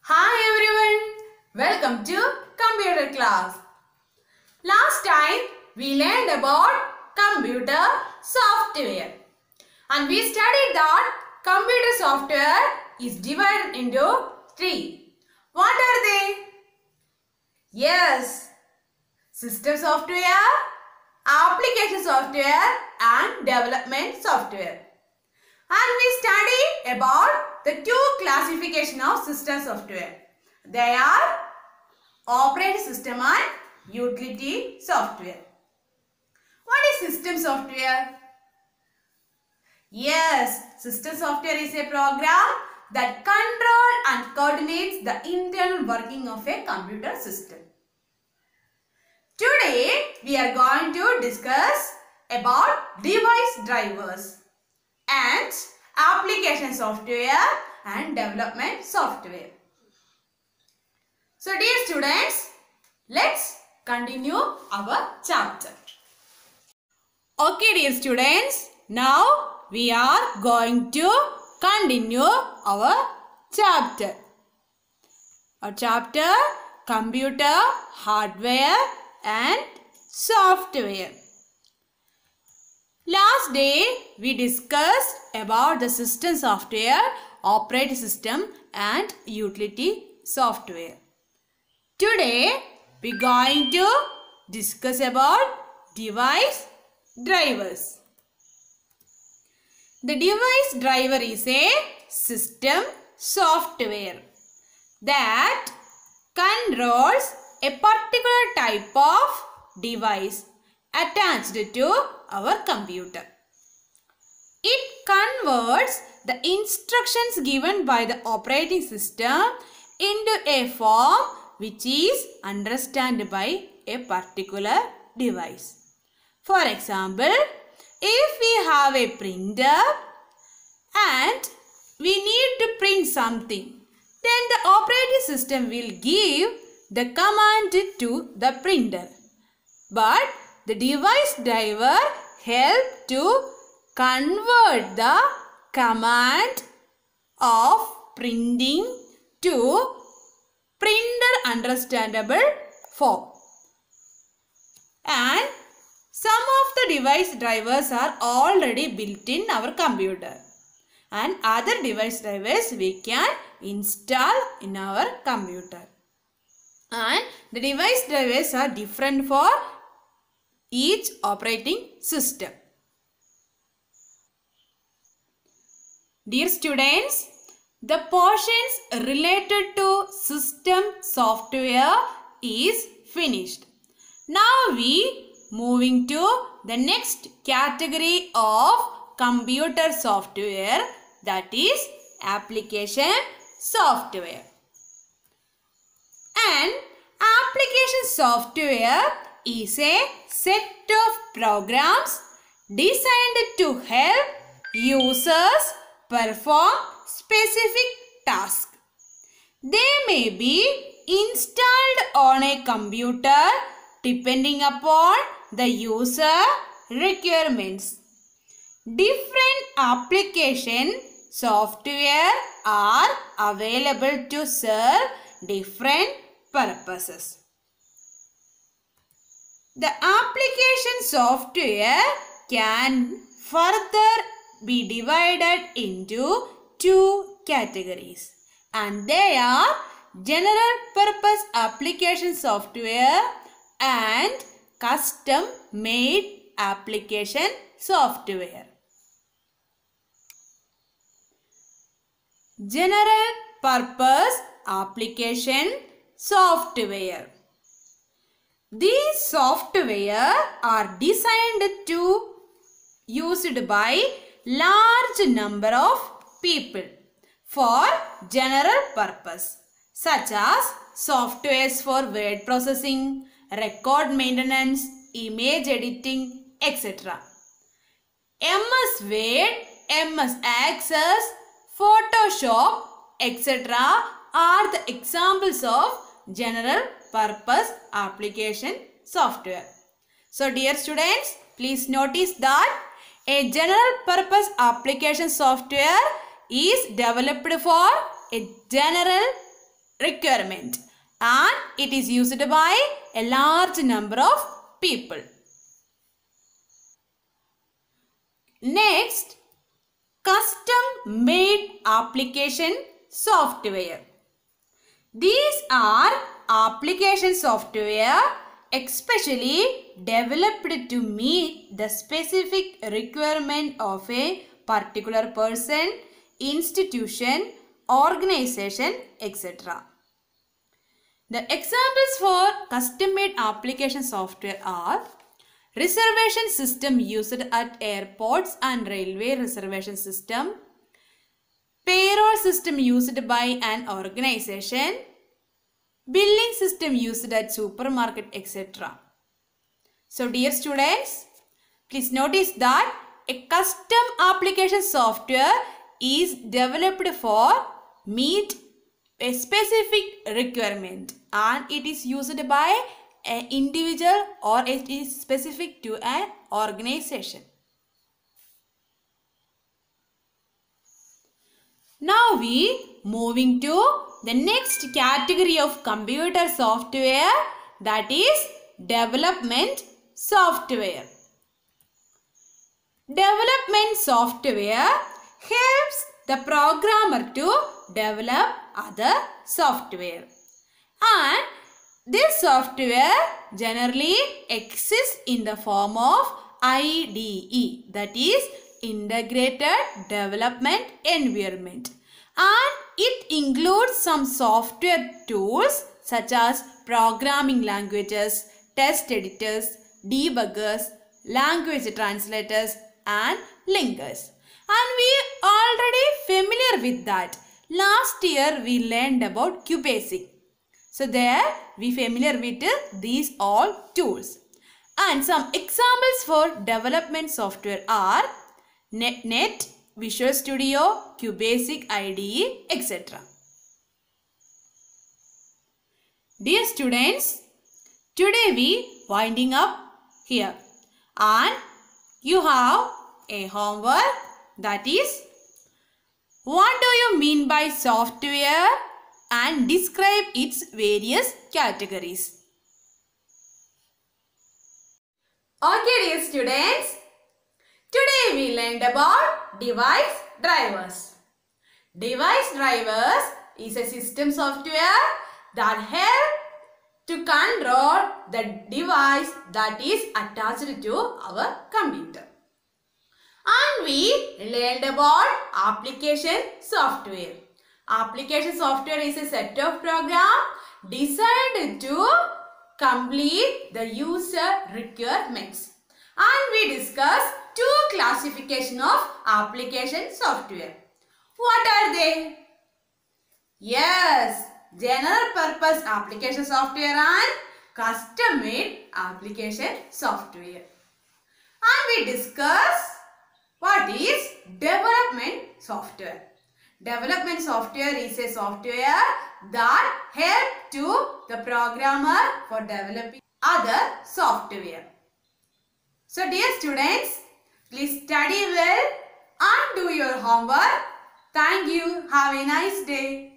Hi everyone, welcome to computer class. Last time we learned about computer software and we studied that computer software is divided into three. What are they? Yes, system software, application software and development software. And we study about the two classification of system software. They are operating system and utility software. What is system software? Yes, system software is a program that controls and coordinates the internal working of a computer system. Today we are going to discuss about device drivers and application software and development software. So dear students, let's continue our chapter. Okay dear students, now we are going to continue our chapter. Our chapter, computer, hardware and software. Last day we discussed about the system software, operating system and utility software. Today we are going to discuss about device drivers. The device driver is a system software that controls a particular type of device attached to our computer. It converts the instructions given by the operating system into a form which is understood by a particular device. For example, if we have a printer and we need to print something, then the operating system will give the command to the printer. But the device driver helps to convert the command of printing to printer understandable form. And some of the device drivers are already built in our computer. And other device drivers we can install in our computer. And the device drivers are different for each operating system. Dear students, the portions related to system software is finished. Now we moving to the next category of computer software, that is application software. And application software is a set of programs designed to help users perform specific tasks. They may be installed on a computer depending upon the user requirements. Different application software are available to serve different purposes. The application software can further be divided into two categories, and they are general purpose application software and custom made application software. General purpose application software. These software are designed to used by large number of people for general purpose, such as softwares for word processing, record maintenance, image editing, etc. MS Word, MS Access, Photoshop, etc. are the examples of general purpose application software. So dear students, please notice that a general purpose application software is developed for a general requirement and it is used by a large number of people. Next, custom made application software. These are application software especially developed to meet the specific requirement of a particular person, institution, organization, etc. The examples for custom-made application software are reservation system used at airports and railway reservation system, payroll system used by an organization, billing system used at supermarket, etc. So dear students, please notice that a custom application software is developed for meet a specific requirement and it is used by an individual or it is specific to an organization. Now we moving to the next category of computer software, that is development software. Development software helps the programmer to develop other software and this software generally exists in the form of IDE, that is Integrated Development Environment, and it includes some software tools such as programming languages, test editors, debuggers, language translators and linkers. And we already familiar with that. Last year we learned about QBasic. So there we familiar with these all tools. And some examples for development software are .NET, Visual Studio, QBasic IDE, etc. Dear students, today we winding up here and you have a homework, that is, what do you mean by software and describe its various categories. Okay dear students, today we learned about device drivers. Device drivers is a system software that help to control the device that is attached to our computer. And we learned about application software. Application software is a set of programs designed to complete the user requirements. And we discussed two classifications of application software. What are they? Yes, general purpose application software and custom made application software. And we discussed what is development software. Development software is a software that helps to the programmer for developing other software. So dear students, please study well and do your homework. Thank you. Have a nice day.